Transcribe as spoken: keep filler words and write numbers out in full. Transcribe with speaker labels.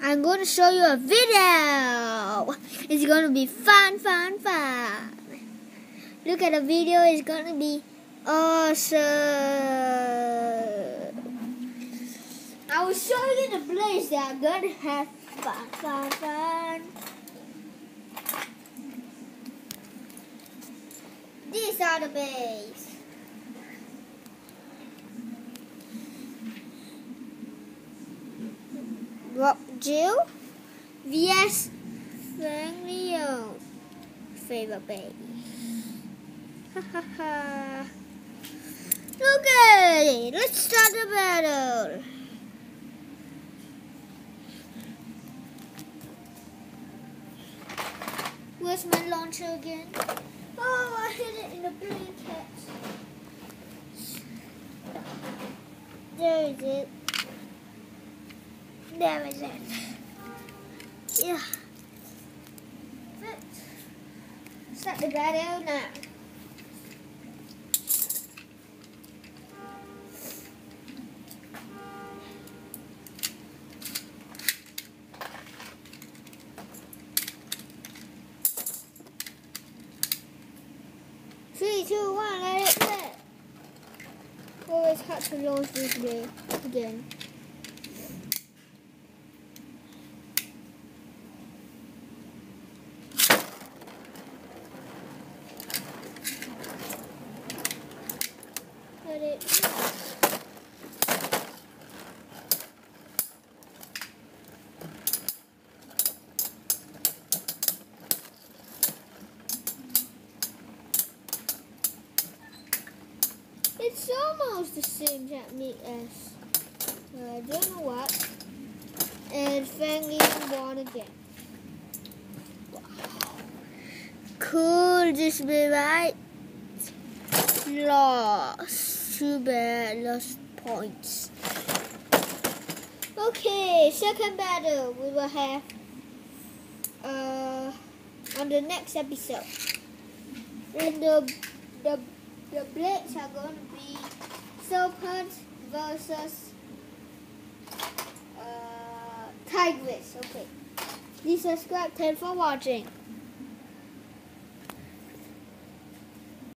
Speaker 1: I'm going to show you a video. It's going to be fun, fun, fun. Look at the video. It's going to be awesome. I will show you the place that I'm going to have fun, fun, fun. These are the bays. Rock Jill, V S Frank Leo's favorite baby. Ha ha ha. Look at it. Let's start the battle. Where's my launcher again? Oh, I hit it in the blanket. There is it. There is it. Yeah. Start the battle now. Three, two, one, let it play. Always hard to launch this game again. Let it. It's almost the same technique as uh, I don't know what. And Fang Liang won again. Wow. Cool, this be right. Lost. Too bad, lost points. Okay, second battle we will have uh, on the next episode. And the the the blades are going to be Serpent versus uh, Tigress. Okay. Please subscribe. Thanks for watching.